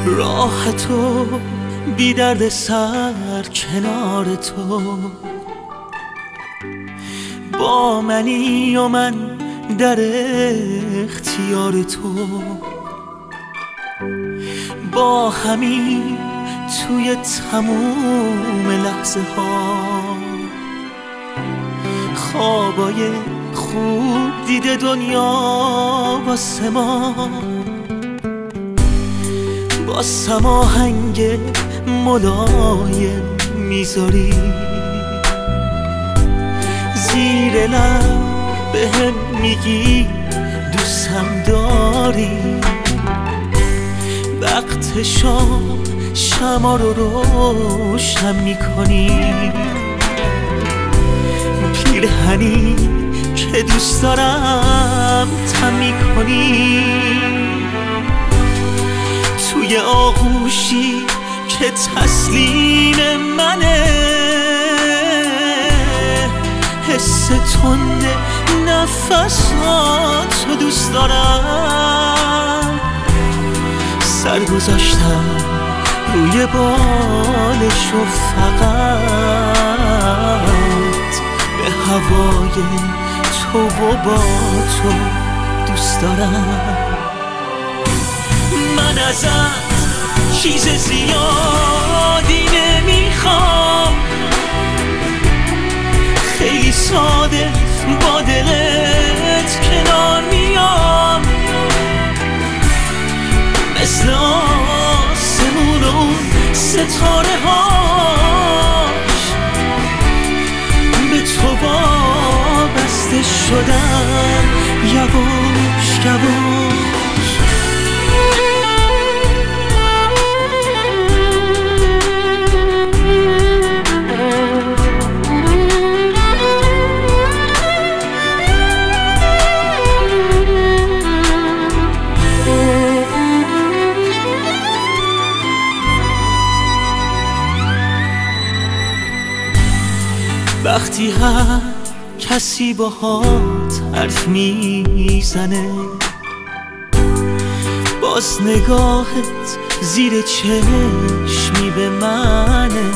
راه تو بی درد سر کنار تو، با منی و من در اختیار تو، با همین توی تموم لحظه ها خوابای خوب دیده دنیا واسه ما، با سماهنگ ملایم میذاری، زیر لب بهم میگی دوستم داری، وقت شام شمع رو روشن میکنی، پیرهنی که دوست دارم تن میکنی، توی آغوشی که تسلیم منه، حس تند نفساتو دوست دارم، سر گذاشتم روی بالش و فقط به هوای تو و با تو دوست دارم. من ازت چیز زیادی نمیخوام، خیلی ساده با دلت کنار میام، مثل آسمون و ستاره هاش به تو وابسته شدم یواش یواش. وقتی هر کسی باهات حرف میزنه، باز نگاهت زیر چشمی به منه،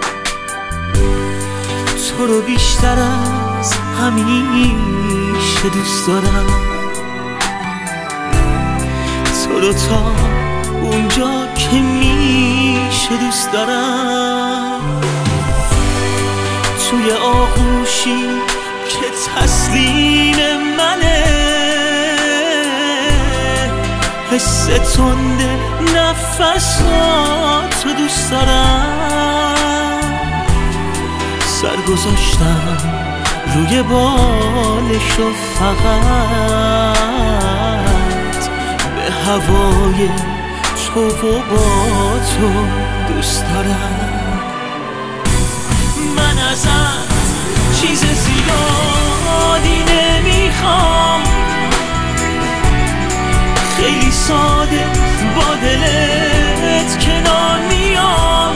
تو رو بیشتر از همیشه دوست دارم، تو رو تا اونجا که میشه دوست دارم، توی آغوشی که تسلیم منه، حس تند نفساتو دوست دارم، سر گذاشتم روی بالش و فقط به هوای تو و با تو دوست دارم. من ازت چیز زیادی نمیخوام، خیلی ساده با دلت کنار میام،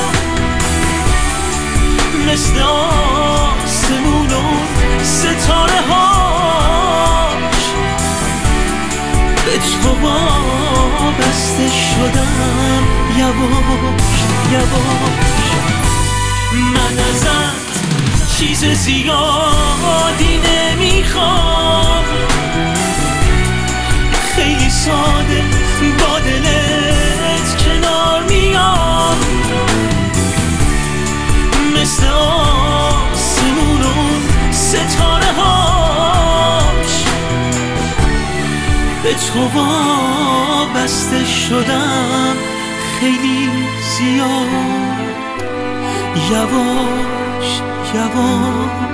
مثل آسمون و ستاره هاش به تو وابسته شدم یواش یواش. من ازت چیز زیادی نمیخوام، خیلی ساده با دلت کنار میام، مثل آسمون و ستاره هاش به تو وابسته شدم خیلی زیاد یواش یواش.